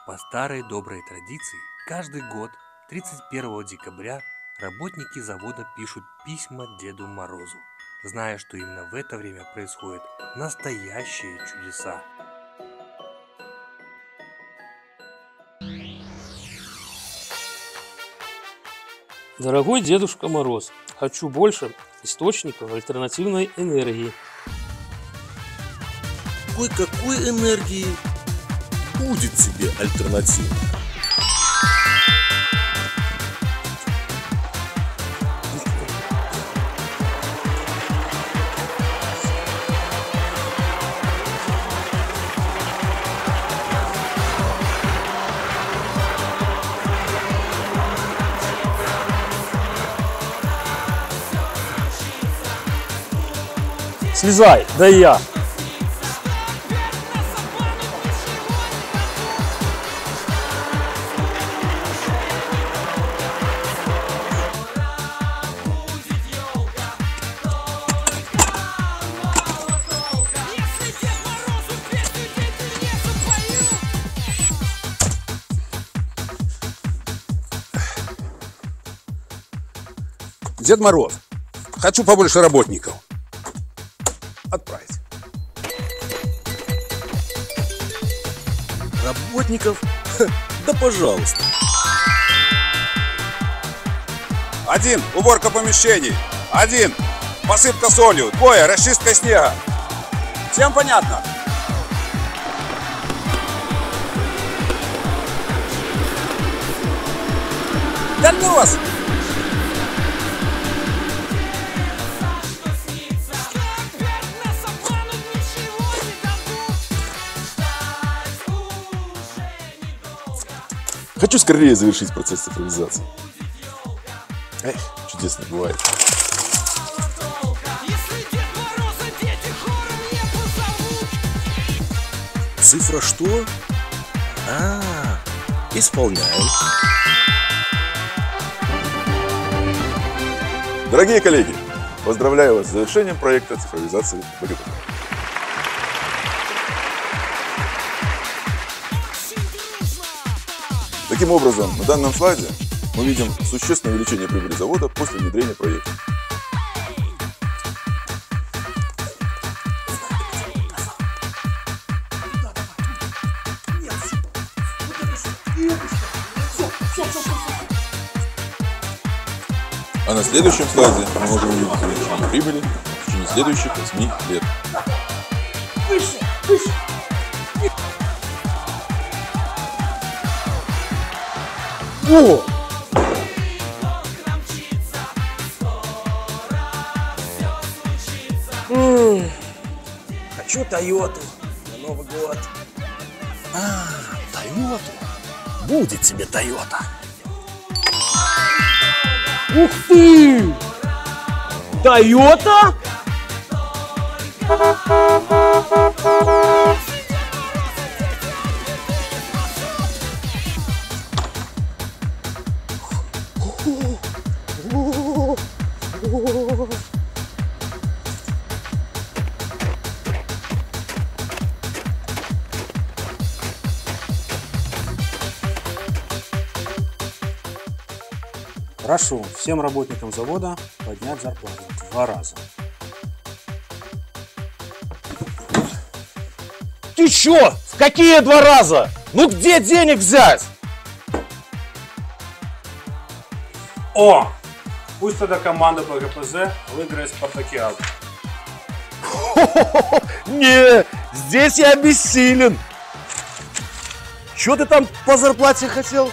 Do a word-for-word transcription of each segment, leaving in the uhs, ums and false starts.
По старой доброй традиции, каждый год тридцать первого декабря работники завода пишут письма Деду Морозу, зная, что именно в это время происходят настоящие чудеса. Дорогой Дедушка Мороз, хочу больше источников альтернативной энергии. Ой, какой энергии? Будет тебе альтернатива. Слезай, да и я. Дед Мороз, хочу побольше работников. Отправить. Работников? Ха, да пожалуйста. Один, уборка помещений. Один, посыпка солью. Двое, расчистка снега. Всем понятно? Да ну вас! Хочу скорее завершить процесс цифровизации. Эх, чудесно бывает. Цифра что? А, исполняем. Дорогие коллеги, поздравляю вас с завершением проекта цифровизации бэ гэ пэ тэ. Таким образом, на данном слайде мы видим существенное увеличение прибыли завода после внедрения проекта. А на следующем слайде мы можем увидеть увеличение прибыли в течение следующих восьми лет. Выше, выше. О! М-м, хочу Тойоту на Новый год. А, Тойоту? Будет тебе Тойота. Ух ты! Тойота? Прошу всем работникам завода поднять зарплату в два раза. Ты чё? В какие два раза? Ну где денег взять? О! Пусть тогда команда бэ гэ пэ зэ выиграет спартакиаду. Не, здесь я бессилен. Чё ты там по зарплате хотел?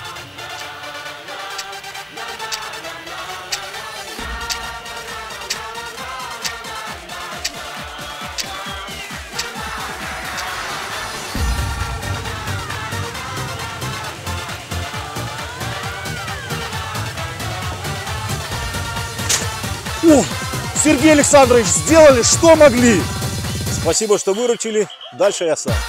О, Сергей Александрович, сделали, что могли. Спасибо, что выручили. Дальше я сам.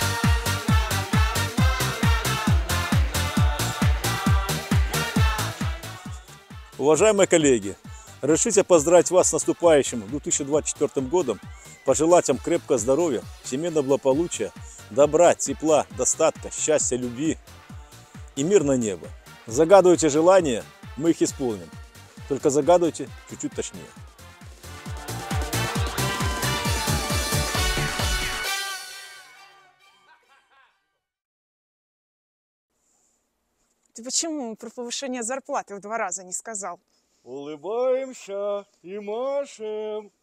Уважаемые коллеги, разрешите поздравить вас с наступающим две тысячи двадцать четвёртым годом, пожелать вам крепкого здоровья, семейного благополучия, добра, тепла, достатка, счастья, любви. и мирное небо. Загадывайте желания, мы их исполним. Только загадывайте чуть-чуть точнее. Ты почему про повышение зарплаты в два раза не сказал? Улыбаемся и машем.